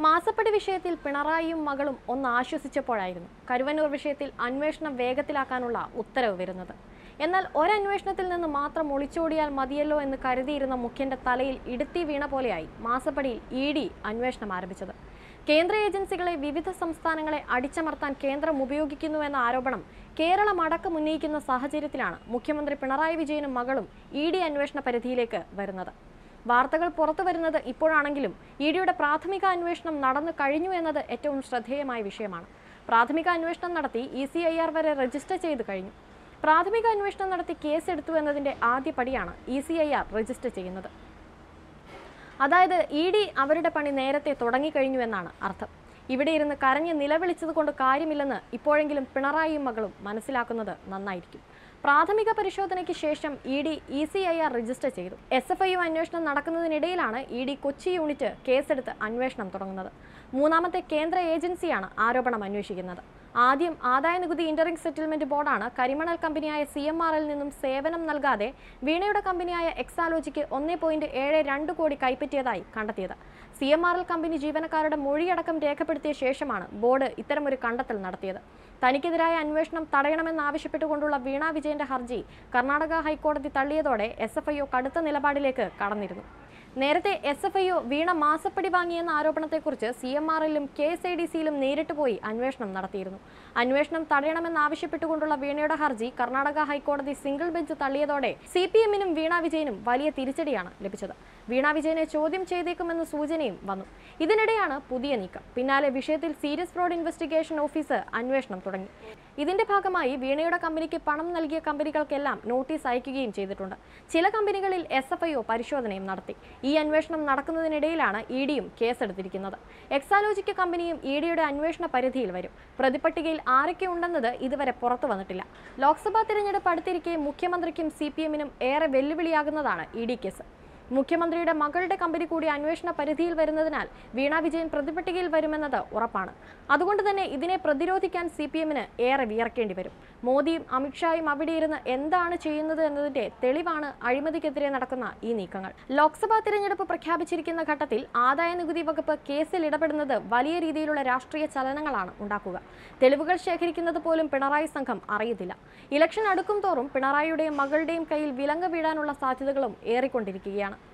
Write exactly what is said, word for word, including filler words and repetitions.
മാസപ്പടി വിഷയത്തിൽ പിണറായിയും മകളും ഒന്ന് ആശ്വസിച്ചപ്പോഴായിരുന്നു കരുവന്നൂർ വിഷയത്തിൽ അന്വേഷണം വേഗത്തിലാക്കാനുള്ള ഉത്തരവ് വരുന്നത്. എന്നാൽ ഒരന്വേഷണത്തിൽ നിന്ന് മാത്രം ഒളിച്ചോടിയാൽ മതിയല്ലോ എന്ന് കരുതിയിരുന്ന മുഖ്യന്റെ തലയിൽ ഇടുത്തി വീണ പോലെയായി മാസപ്പടിയിൽ ഇ ഡി അന്വേഷണം ആരംഭിച്ചത്. കേന്ദ്ര ഏജൻസികളെ വിവിധ സംസ്ഥാനങ്ങളെ അടിച്ചമർത്താൻ കേന്ദ്രം ഉപയോഗിക്കുന്നുവെന്ന ആരോപണം കേരളം അടക്കം ഉന്നയിക്കുന്ന സാഹചര്യത്തിലാണ് മുഖ്യമന്ത്രി പിണറായി വിജയനും മകളും ഇ ഡി അന്വേഷണ പരിധിയിലേക്ക് വരുന്നത്. വാർത്തകൾ പുറത്തു വരുന്നത് ഇപ്പോഴാണെങ്കിലും ഇ ഡിയുടെ പ്രാഥമിക അന്വേഷണം നടന്നു കഴിഞ്ഞു എന്നത് ഏറ്റവും ശ്രദ്ധേയമായ വിഷയമാണ്. പ്രാഥമിക അന്വേഷണം നടത്തി ഇ സി ഐ ആർ വരെ രജിസ്റ്റർ ചെയ്തു കഴിഞ്ഞു. പ്രാഥമിക അന്വേഷണം നടത്തി കേസെടുത്തു എന്നതിന്റെ ആദ്യ പടിയാണ് E C I R register ചെയ്യുന്നത്. അതായത് ഇ ഡി അവരുടെ പണി നേരത്തെ തുടങ്ങിക്കഴിഞ്ഞു എന്നാണ് അർത്ഥം. ഇവിടെ ഇരുന്ന് കരഞ്ഞ് നിലവിളിച്ചത് കൊണ്ട് കാര്യമില്ലെന്ന് ഇപ്പോഴെങ്കിലും പിണറായിയും മകളും മനസ്സിലാക്കുന്നത് നന്നായിരിക്കും. പ്രാഥമിക പരിശോധനയ്ക്ക് ശേഷം E D E C I R register ചെയ്തു. എസ് എഫ് ഐ യു അന്വേഷണം നടക്കുന്നതിനിടയിലാണ് ഇ ഡി കൊച്ചി യൂണിറ്റ് കേസെടുത്ത് അന്വേഷണം തുടങ്ങുന്നത്. മൂന്നാമത്തെ കേന്ദ്ര ഏജൻസിയാണ് ആരോപണം അന്വേഷിക്കുന്നത്. ആദ്യം ആദായ നികുതി ഇന്ററിംഗ് സെറ്റിൽമെന്റ് ബോർഡാണ് കരിമണൽ കമ്പനിയായ സി എം ആർ എൽ നിന്നും സേവനം നൽകാതെ വീണയുടെ കമ്പനിയായ എക്സാലോജിക്ക് ഒന്നേ പോയിന്റ് ഏഴ് രണ്ട് കോടി കൈപ്പറ്റിയതായി കണ്ടെത്തിയത്. C M R L company ജീവനക്കാരുടെ മൊഴിയടക്കം രേഖപ്പെടുത്തിയ ശേഷമാണ് ബോർഡ് ഇത്തരമൊരു കണ്ടെത്തൽ നടത്തിയത്. തനിക്കെതിരായ അന്വേഷണം തടയണമെന്നാവശ്യപ്പെട്ടുകൊണ്ടുള്ള വീണ വിജയന്റെ ഹർജി കർണാടക ഹൈക്കോടതി തള്ളിയതോടെ എസ് എഫ് ഐ ഒ കടുത്ത നിലപാടിലേക്ക് കടന്നിരുന്നു. നേരത്തെ S F I O Veena മാസപ്പടി വാങ്ങിയെന്ന ആരോപണത്തെക്കുറിച്ച് സി എം ആർ എല്ലും കെ എസ് ഐ ഡി സിയിലും നേരിട്ട് പോയി അന്വേഷണം നടത്തിയിരുന്നു. അന്വേഷണം തടയണമെന്നാവശ്യപ്പെട്ടുകൊണ്ടുള്ള വീണയുടെ ഹർജി കർണാടക ഹൈക്കോടതി സിംഗിൾ ബെഞ്ച് തള്ളിയതോടെ സി പി എമ്മിനും വീണ വിജയനും വലിയ തിരിച്ചടിയാണ് ലഭിച്ചത്. വീണ വിജയനെ ചോദ്യം ചെയ്തേക്കുമെന്ന സൂചനയും വന്നു. ഇതിനിടെയാണ് പുതിയ നീക്കം. പിന്നാലെ വിഷയത്തിൽ സീരിയസ് ഫ്രോഡ് ഇൻവെസ്റ്റിഗേഷൻ ഓഫീസർ അന്വേഷണം തുടങ്ങി. ഇതിന്റെ ഭാഗമായി വീണയുടെ കമ്പനിക്ക് പണം നൽകിയ കമ്പനികൾക്കെല്ലാം നോട്ടീസ് അയക്കുകയും ചെയ്തിട്ടുണ്ട്. ചില കമ്പനികളിൽ എസ് എഫ് ഐ ഒ പരിശോധനയും നടത്തി. ഈ അന്വേഷണം നടക്കുന്നതിനിടയിലാണ് ഇ ഡിയും കേസെടുത്തിരിക്കുന്നത്. എക്സാലോജിക്ക് കമ്പനിയും ഇ ഡിയുടെ അന്വേഷണ പരിധിയിൽ വരും. പ്രതിപട്ടികയിൽ ആരൊക്കെ ഉണ്ടെന്നത് ഇതുവരെ പുറത്തു വന്നിട്ടില്ല. ലോക്സഭാ തിരഞ്ഞെടുപ്പ് അടുത്തിരിക്കെ മുഖ്യമന്ത്രിക്കും സി പി എമ്മിനും ഏറെ വെല്ലുവിളിയാകുന്നതാണ് ഇ ഡി കേസ്. മുഖ്യമന്ത്രിയുടെ മകളുടെ കമ്പനി കൂടി അന്വേഷണ പരിധിയിൽ വരുന്നതിനാൽ വീണ വിജയൻ പ്രതിപട്ടികയിൽ വരുമെന്നത് ഉറപ്പാണ്. അതുകൊണ്ട് തന്നെ ഇതിനെ പ്രതിരോധിക്കാൻ സി പി എമ്മിന് ഏറെ വിയർക്കേണ്ടി വരും. മോദിയും അമിത്ഷായും അവിടെ ഇരുന്ന് എന്താണ് ചെയ്യുന്നത് എന്നതിന്റെ തെളിവാണ് അഴിമതിക്കെതിരെ നടക്കുന്ന ഈ നീക്കങ്ങൾ. ലോക്സഭാ തിരഞ്ഞെടുപ്പ് പ്രഖ്യാപിച്ചിരിക്കുന്ന ഘട്ടത്തിൽ ആദായ നികുതി വകുപ്പ് കേസിൽ ഇടപെടുന്നത് വലിയ രീതിയിലുള്ള രാഷ്ട്രീയ ചലനങ്ങളാണ് ഉണ്ടാക്കുക. തെളിവുകൾ ശേഖരിക്കുന്നത് പോലും പിണറായി സംഘം അറിയത്തില്ല. ഇലക്ഷൻ അടുക്കും തോറും പിണറായിയുടെയും മകളുടെയും കയ്യിൽ വിലങ്ങ് വീഴാനുള്ള സാധ്യതകളും ഏറിക്കൊണ്ടിരിക്കുകയാണ്.